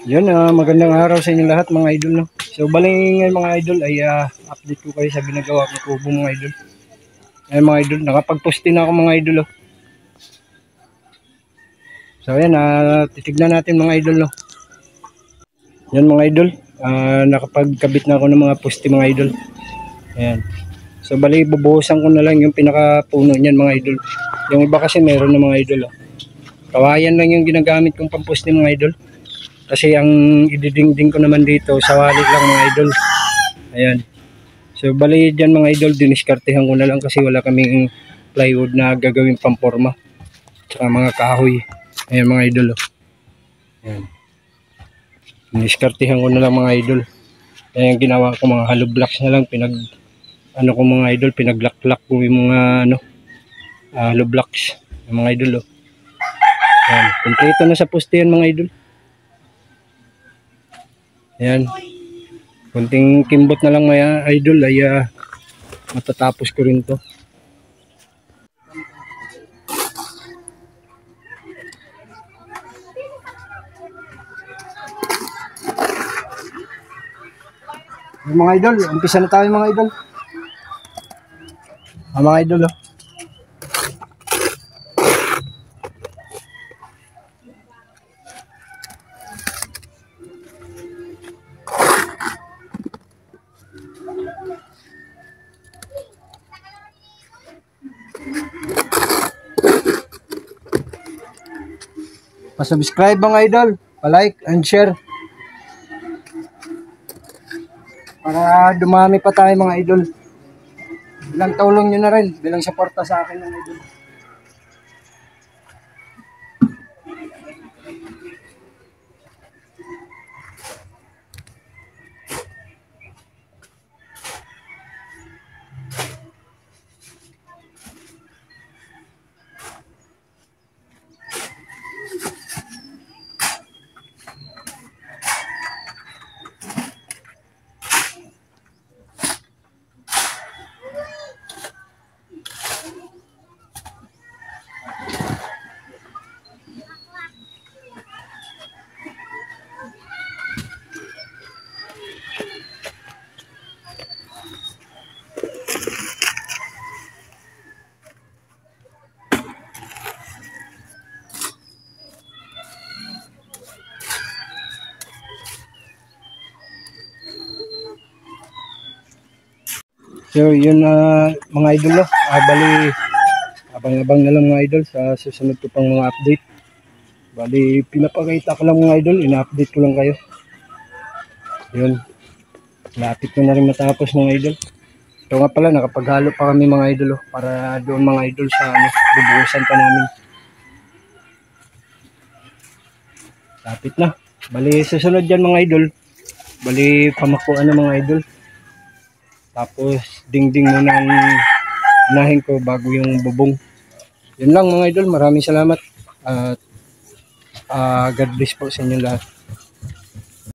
Yun, magandang araw sa inyo lahat mga idol. No? So bali ngayon mga idol ay update ko kayo sa ginagawa kong kubo mga idol. Ayun mga idol, nakapag-post din ako mga idol. Oh. So ayan, titignan natin mga idol. No? Yan mga idol, nakapagkabit na ako ng mga poste mga idol. Ayan. So bali bubuhusan ko na lang yung pinakapuno niyan mga idol. Yung iba kasi meron na mga idol. Oh. Kawayan lang yung ginagamit kong pamposte mga idol. Kasi ang ididingding ko naman dito sa wallet lang mga idol. Ayan. So bali dyan mga idol, diniskartehan ko na lang kasi wala kaming plywood na gagawin pamporma. Tsaka mga kahoy. Ayan mga idol. Oh. Ayan. Diniskartehan ko na lang mga idol. Ayan ginawa ko mga hollow blocks na lang. Ko mga idol, pinaglaklak ko yung mga hollow blocks. Yung mga idol. Oh. Ayan. Kompleto na sa poste yan mga idol. Ayan. Kunting kimbot na lang mga idol ay matatapos ko rin to. Mga idol, umpisa na tayo mga idol. Mga idol oh. Pa-subscribe mga idol, pa-like and share. Para dumami pa tayo mga idol. Bilang tulong nyo na rin, bilang suporta sa akin mga idol. So yun mga idol bali abang-abang na lang mga idol sa susunod ko pang mga update. Bali pinapakita ko lang mga idol, ina-update ko lang kayo. Yun. Lapit ko na rin matapos mga idol. Ito nga pala, nakapaghalo pa kami mga idol para doon mga idol sa bubuhusan pa namin. Lapit na. Bali susunod dyan mga idol. Bali pamakuan na mga idol. Tapos dingding muna ang unahin ko bago yung bubong. Yun lang mga idol, maraming salamat. At God bless po sa inyo lahat.